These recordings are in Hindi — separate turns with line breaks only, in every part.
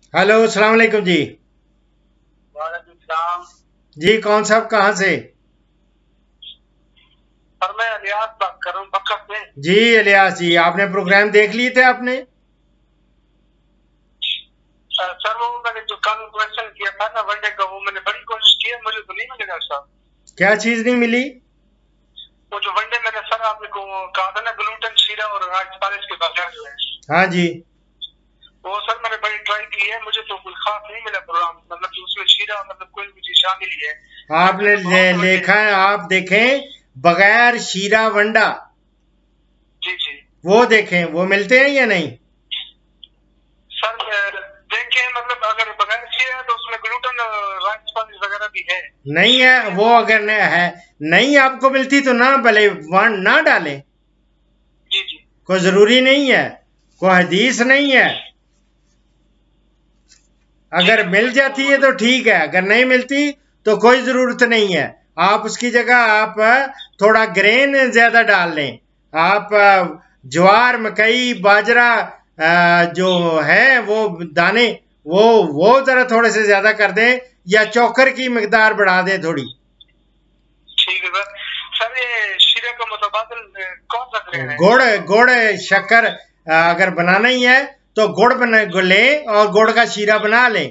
हेलो, अस्सलाम वालेकुम जी।
वालेकुम सलाम।
जी कौन साहब, कहाँ से?
सर मैं इलियास बात कर रहा हूँ बक्का से।
जी इलियास जी, आपने प्रोग्राम देख लिए थे आपने?
सर वो मैंने जो कल क्वेश्चन किया था ना वनडे का, वो मैंने बड़ी कोशिश की है, मुझे तो नहीं मिलेगा सर।
क्या चीज नहीं मिली?
वो जो वनडे मैंने सर आपने को कहा था ना, ग्लूटेन शीरा और राइस पालिश के बगैर जो है,
हाँ जी।
वो सर मैंने बड़ी ट्राई की है, मुझे तो कुछ खास नहीं मिला प्रोग्राम, मतलब कि उसमें शीरा मतलब कोई भी चीज शामिल ही है।
आपने
तो बहुत से वनडे
देखा है, आप देखें बगैर शीरा वंडा,
जी जी
वो देखें वो मिलते हैं या नहीं?
सर देखें, मतलब अगर बगैर शीरा है तो उसमें ग्लूटेन राइस पालिश वगैरह भी है।
नहीं है वो, अगर है नहीं आपको मिलती तो ना भले वन ना डालें,
जी जी
कोई जरूरी नहीं है, कोई हदीस नहीं है।
ठीक
अगर
है
मिल
सर।
जाती है तो ठीक है, अगर नहीं मिलती तो कोई जरूरत नहीं है। आप उसकी जगह आप थोड़ा ग्रेन ज्यादा डाल लें। आप ज्वार, मकई, बाजरा, जो है वो दाने, वो जरा थोड़े से ज्यादा कर दें, या चोकर की मिकदार बढ़ा दें थोड़ी।
ठीक है सर। सर ये शीरे का मुतबादल कौन सा ग्रेन है?
गुड़, गुड़, शक्कर, अगर बनाना ही है तो गुड़ बना लें और गुड़ का शीरा बना लें।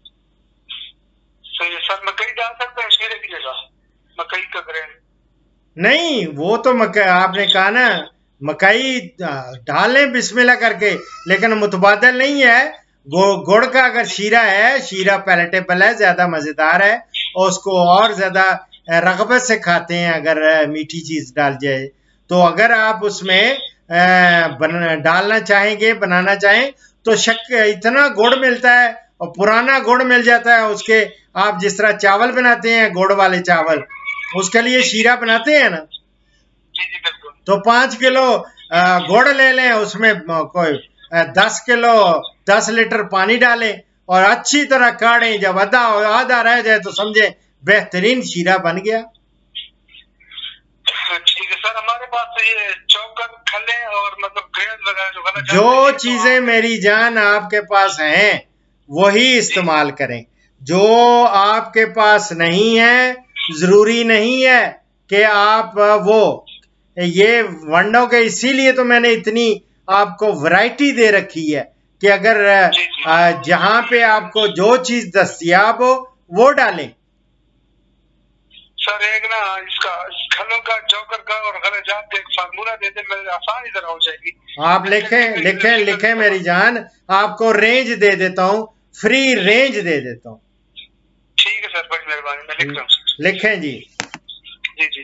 सही है सर। मकई डाल सकते हैं शीरे की जगह, मकई का ग्रेन?
नहीं वो तो आपने कहा ना मकई डालें बिस्मिल्लाह करके, लेकिन मुतबादल नहीं है। गुड़ का अगर शीरा है, शीरा पैलेटेबल है, ज्यादा मजेदार है और उसको और ज्यादा रगबत से खाते हैं अगर मीठी चीज डाल जाए। तो अगर आप उसमें डालना चाहेंगे, बनाना चाहें तो इतना गुड़ मिलता है और पुराना गुड़ मिल जाता है उसके। आप जिस तरह चावल बनाते हैं गुड़ वाले चावल, उसके लिए शीरा बनाते हैं ना,
जी जी बिल्कुल।
तो 5 किलो गुड़ ले लें, उसमें कोई 10 किलो, 10 लीटर पानी डालें और अच्छी तरह काढ़ें। जब आधा आधा रह जाए तो समझे बेहतरीन शीरा बन गया।
ठीक है सर। हमारे पास तो ये चौकर खले और मतलब ग्रेन वगैरह जो गलत
जो
जाते हैं, ये तो
चीजें
आप
मेरी जान आपके पास हैं वही
जी
इस्तेमाल करें। जो आपके पास नहीं है, जरूरी नहीं है कि आप वो ये वनडो के, इसीलिए तो मैंने इतनी आपको वैरायटी दे रखी है कि अगर
जी जी
जहां पे आपको जो चीज दस्तयाब हो वो डालें।
सर। एक ना इसका खलों का, चौकर का और गलत जात का एक फार्मूला दे दे, मेरे आसान ही तरह हो जाएगी।
आप लिखें लिखें लिखें मेरी जान, आपको रेंज दे देता हूं, फ्री रेंज दे देता हूं।
ठीक है सर, बड़ी मेहरबानी, मैं लिख रहा हूँ सर।
लिखें जी।
जी जी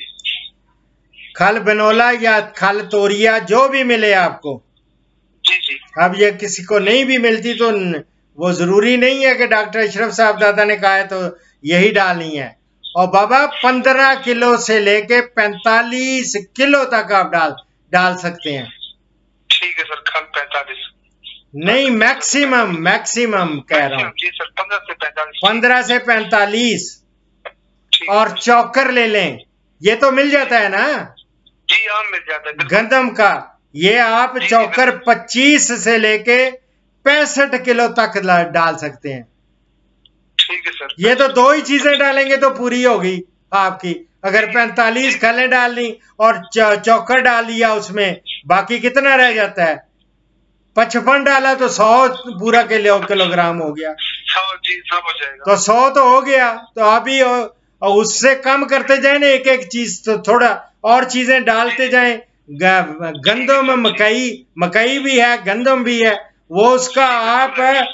खल बनोला या खल तोरिया जो भी मिले आपको।
जी जी
अब ये किसी को नहीं भी मिलती तो वो जरूरी नहीं है कि डॉक्टर अशरफ साहब दादा ने कहा है तो यही डालनी है। और बाबा 15 किलो से लेके 45 किलो तक आप डाल डाल सकते हैं।
ठीक है सर। खल 45,
नहीं, मैक्सिमम मैक्सिमम कह रहा हूं,
मैक्सिमम जी सर 15 से 45।
15 से 45।
ठीक है
और
सर।
चौकर ले लें, ये तो मिल जाता है ना
जी आम मिल जाता है बिल्कुल।
गंदम का। ये आप
जी जी
चौकर
बिल्कुल।
25 से लेके 65 किलो तक डाल सकते हैं।
ठीक है सर।
ये तो
65
दो ही
किलो
चीजें डालेंगे तो पूरी होगी आपकी। अगर 45
ठीक है।
खलें डालनी और चौकर डाल दिया उसमें, बाकी कितना रह जाता है? 55 डाला तो 100 पूरा किलोग्राम हो गया।
100 जी 100 हो जाएगा।
तो 100 तो हो गया। तो अभी और उससे कम करते जाए ना, एक एक चीज, तो थोड़ा और चीजें डालते जाएं। गंदम, मकई, मकई भी है, गंदम भी है, वो उसका
ठीक है
आप
सर।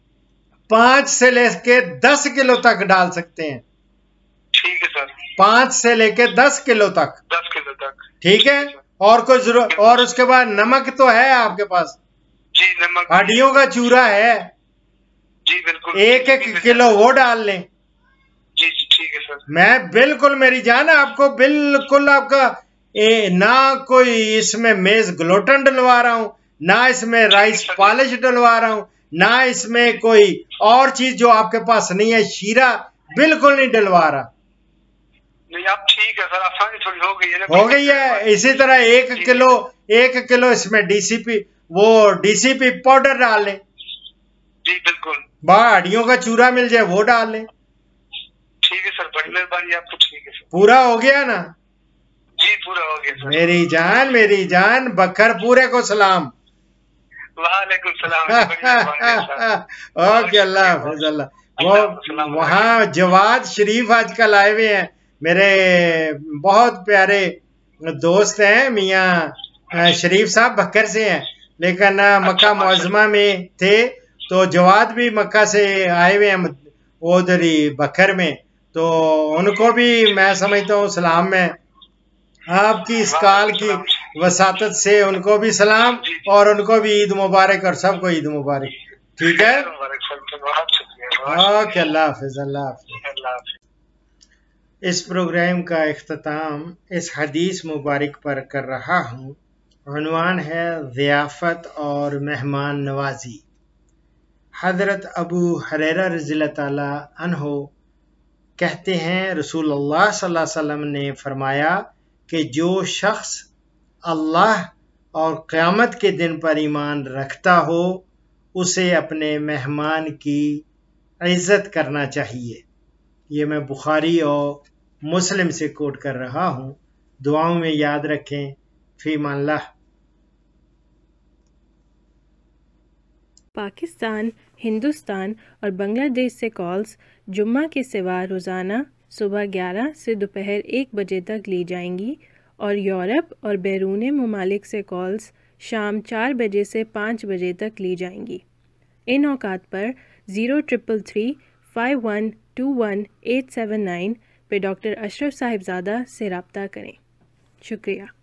5 से लेके 10 किलो तक डाल सकते हैं।
ठीक है सर।
5 से लेके 10 किलो तक।
10 किलो तक।
ठीक है।
सर
और कोई जरूरत?
बिल्कुल
और उसके बाद नमक तो है आपके पास,
जी। नमक भी है
हड्डियों का चूरा है,
जी बिल्कुल।
एक
चीनी
एक
भी मिल
किलो
जाता है।
वो डाल लें।
जी जी ठीक है सर।
मैं बिल्कुल मेरी जान आपको बिल्कुल आपका ना कोई इसमें मेज ग्लूटेन डलवा रहा हूं, ना इसमें
ठीक है
राइस
सर जी।
पॉलिश डलवा रहा हूं, ना इसमें कोई और चीज जो आपके पास नहीं है, शीरा बिल्कुल नहीं डलवा रहा।
नहीं आप ठीक है सर, आसानी थोड़ी हो गई है ना,
हो
बड़ी
गई है।
मेहरबानी।
इसी तरह एक
जी जी
किलो 1 किलो इसमें डीसीपी, वो डीसीपी पाउडर डाल लें।
जी बिल्कुल।
हड्डियों का चूरा मिल जाए वो डाल लें।
ठीक है सर, बड़ी मेहरबानी आपको। ठीक है सर।
पूरा हो गया ना?
जी पूरा हो गया सर।
मेरी जान बकर पूरे को सलाम।
वालेकुम सलाम जी, बड़ी मेहरबानी।
ओके, अल्लाह हाफिज। अल्लाह। वो वहाँ जवाद शरीफ आजकल आए हुए हैं, मेरे बहुत प्यारे दोस्त हैं, मियाँ शरीफ साहब बकर से हैं, लेकिन मक्का मुअज़्ज़मा में थे, तो जवाद भी मक्का से आए हुए हैं उधर ही बकर में, तो उनको भी मैं समझता हूँ सलाम में आपकी इस काल की वसातत से उनको भी सलाम, और उनको भी ईद मुबारक, और सबको ईद मुबारक। ठीक है, ओके, अल्लाह हाफिज। अल्लाह हाफिज। इस प्रोग्राम का इख्तिताम इस हदीस मुबारक पर कर रहा हूँ। उन्वान है ज़ियाफ़त और मेहमान नवाजी। हज़रत अबू हुरैरा रज़ियल्लाहु ताला अन्हु कहते हैं, रसूलुल्लाह सल्लल्लाहु अलैहि वसल्लम ने फरमाया कि जो शख्स अल्लाह और क़यामत के दिन पर ईमान रखता हो, उसे अपने मेहमान की इज़्ज़त करना चाहिए। ये मैं बुखारी और मुस्लिम से कोट कर रहा हूँ। दुआओं में याद रखें। फ़ीमानिल्लाह।
पाकिस्तान, हिंदुस्तान और बांग्लादेश से कॉल्स जुम्मा के सिवा रोज़ाना सुबह 11 से दोपहर 1 बजे तक ली जाएंगी, और यूरोप और बैरून ममालिक से कॉल्स शाम 4 बजे से 5 बजे तक ली जाएंगी। इन औकात पर 0333 5121 879 पे डॉक्टर अशरफ साहिबजादा से रब्ता करें। शुक्रिया।